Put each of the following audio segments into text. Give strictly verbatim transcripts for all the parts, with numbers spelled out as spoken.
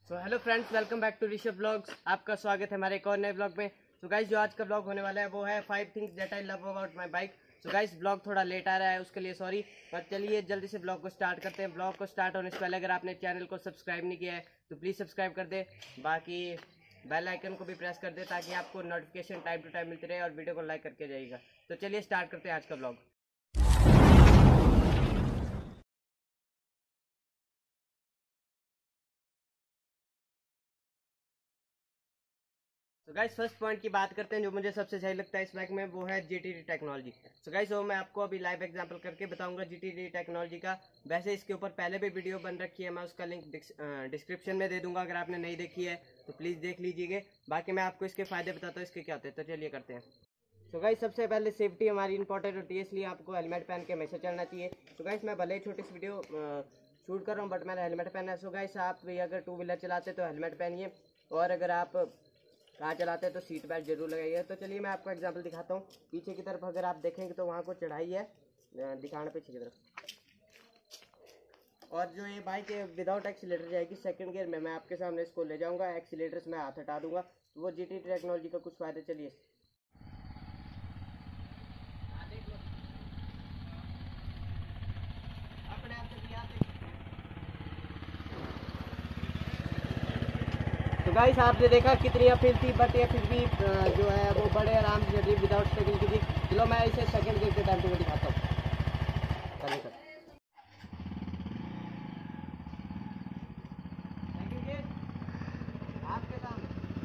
So hello friends, welcome back to Rishabh blogs. आपका स्वागत है हमारे एक और नए ब्लॉग में। सो so गाइस, जो आज का ब्लॉग होने वाला है वो है five things that I love about my bike. So guys, blog थोड़ा लेट आ रहा है, उसके लिए सॉरी, पर चलिए जल्दी से ब्लॉग को स्टार्ट करते हैं। ब्लॉग को स्टार्ट होने से पहले अगर आपने चैनल को सब्सक्राइब नहीं किया है तो प्लीज़ सब्सक्राइब कर दे, बाकी बेल आइकन को भी प्रेस कर दे ताकि आपको नोटिफिकेशन टाइम टू टाइम मिलती रहे, और वीडियो को लाइक करके जाइएगा। तो चलिए स्टार्ट करते हैं आज का ब्लॉग। तो गाइस, फर्स्ट पॉइंट की बात करते हैं जो मुझे सबसे सही लगता है इस बाइक में, वो है जीटीडी टेक्नोलॉजी। सो गाइस, वो मैं आपको अभी लाइव एग्जांपल करके बताऊंगा जीटीडी टेक्नोलॉजी का। वैसे इसके ऊपर पहले भी वीडियो बन रखी है, मैं उसका लिंक डिस्क्रिप्शन में दे दूंगा, अगर आपने नहीं देखी है तो प्लीज़ देख लीजिएगा। बाकी मैं आपको इसके फायदे बताता हूँ इसके क्या होते हैं। तो चलिए करते हैं। तो गाइस, सबसे पहले सेफ्टी हमारी इंपॉर्टेंट होती है, इसलिए आपको हेलमेट पहन के हमेशा चलना चाहिए। तो गाइस, मैं भले ही छोटी सी वीडियो शूट कर रहा हूँ बट मैंने हेलमेट पहना है। सो गाइस, आप अगर टू व्हीलर चलाते तो हेलमेट पहनिए, और अगर आप कार चलाते हैं तो सीट बेल्ट जरूर लगाइए। तो चलिए मैं आपको एग्जांपल दिखाता हूँ। पीछे की तरफ अगर आप देखेंगे तो वहाँ को चढ़ाई है, दिखाना पीछे की तरफ, और जो ये बाइक है विदाउट एक्सीलेटर जाएगी सेकंड गियर में। मैं आपके सामने इसको ले जाऊंगा, एक्सीलेटर से मैं हाथ हटा दूंगा। तो वो जीटी टेक्नोलॉजी का कुछ फायदे, चलिए अपने आप से भी आप देख। तो गाइस, आपने देखा कितनी अपील थी, बट ये फिर भी जो है वो बड़े आराम से चल रही विदाउट स्ट्रगल की थी। चलो मैं इसे सेकंड गियर के टाइम पे दिखाता हूँ। चलिए सर, सेकंड गियर आपके सामने।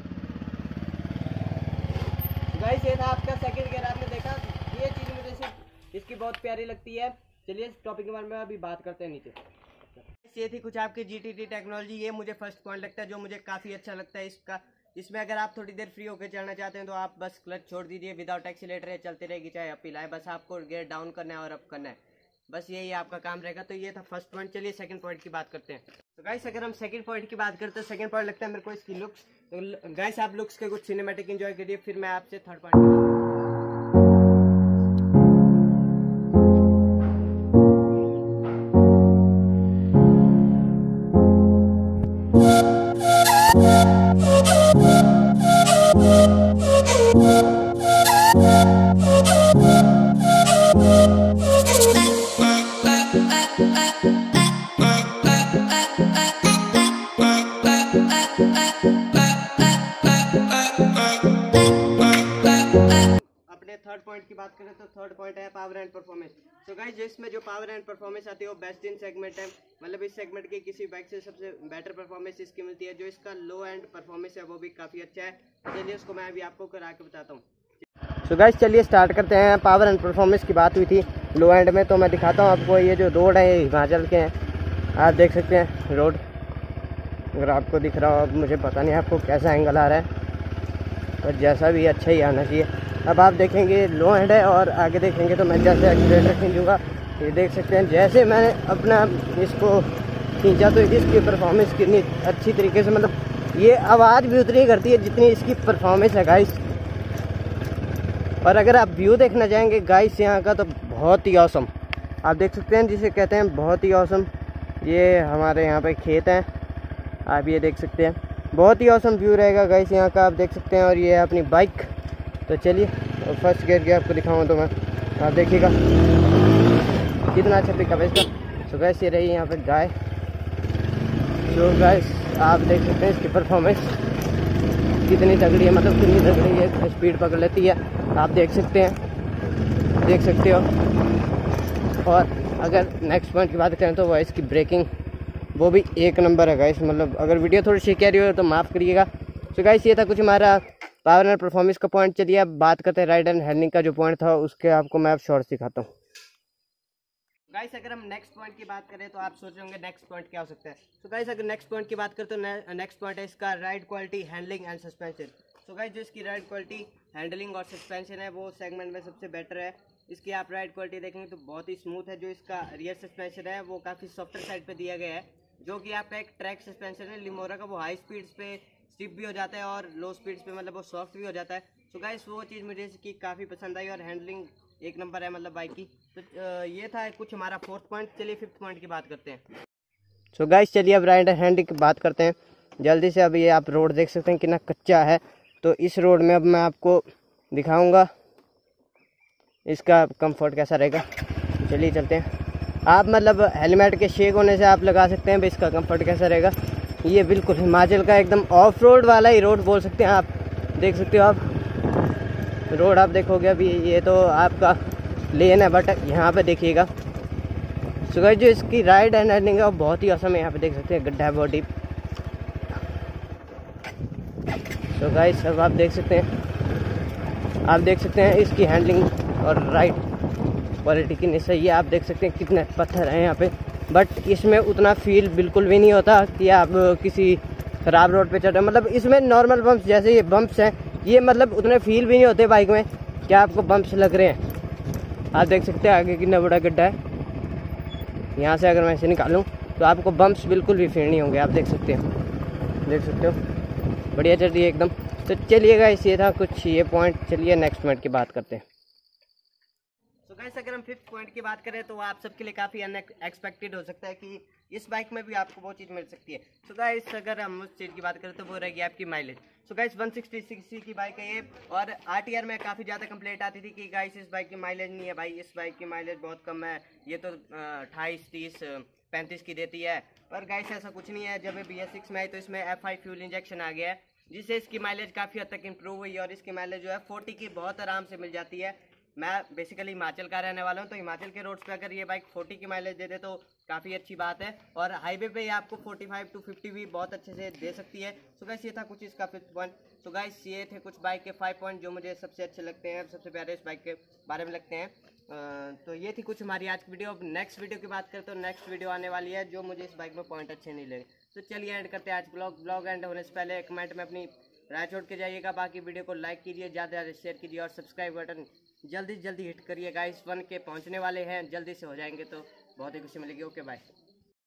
तो गाइस, ये था आपका सेकंड गियर, आपने देखा। ये चीज़ मुझे सिर्फ इसकी बहुत प्यारी लगती है। चलिए इस टॉपिक के बारे में अभी बात करते हैं नीचे। ये थी कुछ आपकी जीटीडी टेक्नोलॉजी। ये मुझे फर्स्ट पॉइंट लगता है जो मुझे काफ़ी अच्छा लगता है इसका। इसमें अगर आप थोड़ी देर फ्री होकर चलना चाहते हैं तो आप बस क्लच छोड़ दीजिए, विदाउट एक्सीलेटर है, चलती रहेगी चाहे अप हिलाए, बस आपको गियर डाउन करना है और अप करना है, बस यही आपका काम रहेगा। तो ये था फर्स्ट पॉइंट। चलिए सेकंड पॉइंट की बात करते हैं। तो गाइस, अगर हम सेकंड पॉइंट की बात करते हैं, सेकंड पॉइंट लगता है मेरे को इसकी लुक्स। तो गाइस, आप लुक्स के कुछ सिनेमैटिक एंजॉय करिए, फिर मैं आपसे थर्ड पॉइंट। अपने थर्ड पॉइंट की बात करें तो थर्ड पॉइंट है पावर एंड परफॉर्मेंस। तो गाइस, जिसमें जो पावर एंड परफॉर्मेंस आती है वो बेस्ट इन सेगमेंट है, मतलब इस सेगमेंट की किसी बाइक से सबसे बेटर परफॉर्मेंस इसकी मिलती है। जो इसका लो एंड परफॉर्मेंस है वो भी काफ़ी अच्छा है। चलिए उसको मैं अभी आपको करा के बताता हूँ। तो गाइस, चलिए स्टार्ट करते हैं। पावर एंड परफॉर्मेंस की बात हुई थी लो एंड में, तो मैं दिखाता हूँ आपको। ये जो रोड है ये हिमाचल के हैं, आप देख सकते हैं रोड, अगर आपको दिख रहा हो। अब मुझे पता नहीं आपको कैसा एंगल आ रहा है, पर जैसा भी अच्छा ही आना चाहिए। अब आप देखेंगे लो एंड है, और आगे देखेंगे तो मैं जैसे एक्सीलेटर खींचूंगा, ये देख सकते हैं जैसे मैंने अपना इसको खींचा तो इसकी परफॉर्मेंस कितनी अच्छी तरीके से, मतलब ये आवाज़ भी उतनी करती है जितनी इसकी परफॉर्मेंस है गाइस। और अगर आप व्यू देखना चाहेंगे गाइस यहाँ का, तो बहुत ही औसम, आप देख सकते हैं जिसे कहते हैं बहुत ही औसम। ये हमारे यहाँ पे खेत हैं, आप ये देख सकते हैं, बहुत ही औसम व्यू रहेगा गाइस यहाँ का, आप देख सकते हैं। और ये है अपनी बाइक। तो चलिए फर्स्ट गियर के आपको दिखाऊँ तो मैं, आप देखिएगा कितना अच्छा पिकअप है इसका। तो गाइस, ये रही यहाँ पे गाय। जो गाइस आप देख सकते हैं इसकी परफॉर्मेंस कितनी तगड़ी है, मतलब कितनी तगड़ी है, स्पीड पकड़ लेती है, आप देख सकते हैं, देख सकते हो। और अगर नेक्स्ट पॉइंट की बात करें तो वह इसकी ब्रेकिंग, वो भी एक नंबर है गाइस। मतलब अगर वीडियो थोड़ी सी कह रही हो तो माफ़ करिएगा। तो गाइस, ये था कुछ हमारा पावर एंड परफॉर्मेंस का पॉइंट। चलिए अब बात करते हैं राइड एंड हैंडलिंग का जो पॉइंट था, उसके आपको मैं अब शॉर्ट्स दिखाता हूँ। गाइस, अगर हम नेक्स्ट पॉइंट की बात करें तो आप सोच रहे होंगे नेक्स्ट पॉइंट क्या हो सकता है। तो गाइस, अगर नेक्स्ट पॉइंट की बात करें तो नेक्स्ट पॉइंट है इसका ride quality, handling and suspension. तो गाइस, जो इसकी राइड क्वालिटी, हैंडलिंग और सस्पेंशन है वो सेगमेंट में सबसे बेटर है। इसकी आप राइड क्वालिटी देखेंगे तो बहुत ही स्मूथ है। जो इसका रियर सस्पेंशन है वो काफ़ी सॉफ्टर साइड पे दिया गया है, जो कि आपका एक ट्रैक सस्पेंशन है लिमोरा का, वो हाई स्पीड्स पे स्टिफ भी हो जाता है और लो स्पीड्स पे मतलब वो सॉफ्ट भी हो जाता है। तो गाइस, वो चीज़ मुझे इसकी काफ़ी पसंद आई, और हैंडलिंग एक नंबर है मतलब बाइक की। तो ये था कुछ हमारा फोर्थ पॉइंट। चलिए फिफ्थ पॉइंट की बात करते हैं। सो गाइस, चलिए अब राइड एंड हैंडलिंग की बात करते हैं। जल्दी से। अब ये आप रोड देख सकते हैं कितना कच्चा है। तो इस रोड में अब मैं आपको दिखाऊंगा इसका कंफर्ट कैसा रहेगा। चलिए चलते हैं। आप मतलब हेलमेट के शेक होने से आप लगा सकते हैं भाई इसका कंफर्ट कैसा रहेगा। ये बिल्कुल हिमाचल का एकदम ऑफ रोड वाला ही रोड बोल सकते हैं। आप देख सकते हो, आप रोड आप देखोगे अभी ये तो आपका लेन है, बट यहाँ पे देखिएगा। सो गाइस जो इसकी राइड एंड एंडिंग है वो बहुत ही औसम है। यहाँ पे देख सकते हैं गड्ढा है बहुत डीप। सो गाइस अब आप देख सकते हैं, आप देख सकते हैं इसकी हैंडलिंग और राइड क्वालिटी कितनी सही है। आप देख सकते हैं कितने पत्थर हैं यहाँ पे, बट इसमें उतना फील बिल्कुल भी नहीं होता कि आप किसी ख़राब रोड पे चल रहे हैं। मतलब इसमें नॉर्मल बम्प्स जैसे ये बम्प्स हैं, ये मतलब उतने फील भी नहीं होते बाइक में कि आपको बम्प्स लग रहे हैं। आप देख सकते हैं आगे कितना बड़ा गड्ढा है। यहाँ से अगर मैं इसे निकालूँ तो आपको बम्प्स बिल्कुल भी फील नहीं होंगे। आप देख सकते हो, देख सकते हो बढ़िया चल रही है एकदम। तो चलिएगा इसी था कुछ ये पॉइंट। चलिए नेक्स्ट पॉइंट की बात करते हैं। तो गाइस अगर हम फिफ्थ पॉइंट की बात करें तो आप सबके लिए काफ़ी अनएक्सपेक्टेड हो सकता है कि इस बाइक में भी आपको वो चीज़ मिल सकती है। सो so गाइस अगर हम उस चीज़ की बात करें तो वो रहेगी आपकी mileage. So guys one sixty CC की बाइक है ये, और आरटीआर में काफ़ी ज़्यादा कंप्लेंट आती थी कि गाइस इस बाइक की माइलेज नहीं है भाई, इस बाइक की माइलेज बहुत कम है, ये तो अट्ठाईस तीस पैंतीस की देती है। पर गाइस ऐसा कुछ नहीं है। जब बी एस सिक्स में आई तो इसमें एफ आई फ्यूल इंजेक्शन आ गया है, जिससे इसकी माइलेज काफ़ी हद तक इंप्रूव हुई है और इसकी माइलेज जो है फोर्टी की बहुत आराम से मिल जाती है। मैं बेसिकली हिमाचल का रहने वाला हूँ, तो हिमाचल के रोड्स पे अगर ये बाइक फोर्टी की माइलेज दे दे तो काफ़ी अच्छी बात है, और हाईवे पे ये आपको फोर्टी फाइव टू फिफ्टी भी बहुत अच्छे से दे सकती है। सो गाइस ये था कुछ इसका फिफ्थ पॉइंट। तो गाइस ये थे कुछ बाइक के फाइव पॉइंट जो मुझे सबसे अच्छे लगते हैं, सबसे प्यारे इस बाइक के बारे में लगते हैं। तो ये थी कुछ हमारी आज की वीडियो। अब नेक्स्ट वीडियो की बात करें तो नेक्स्ट वीडियो आने वाली है जो मुझे इस बाइक में पॉइंट अच्छे नहीं लगे। तो चलिए एंड करते हैं आज ब्लॉग। ब्लॉग एंड होने से पहले कमेंट में अपनी राय छोड़ के जाइएगा। बाकी वीडियो को लाइक कीजिए, ज़्यादा से ज़्यादा शेयर कीजिए और सब्सक्राइब बटन जल्दी जल्दी हिट करिए गाइस। वन के पहुंचने वाले हैं, जल्दी से हो जाएंगे तो बहुत ही खुशी मिलेगी। Okay bye.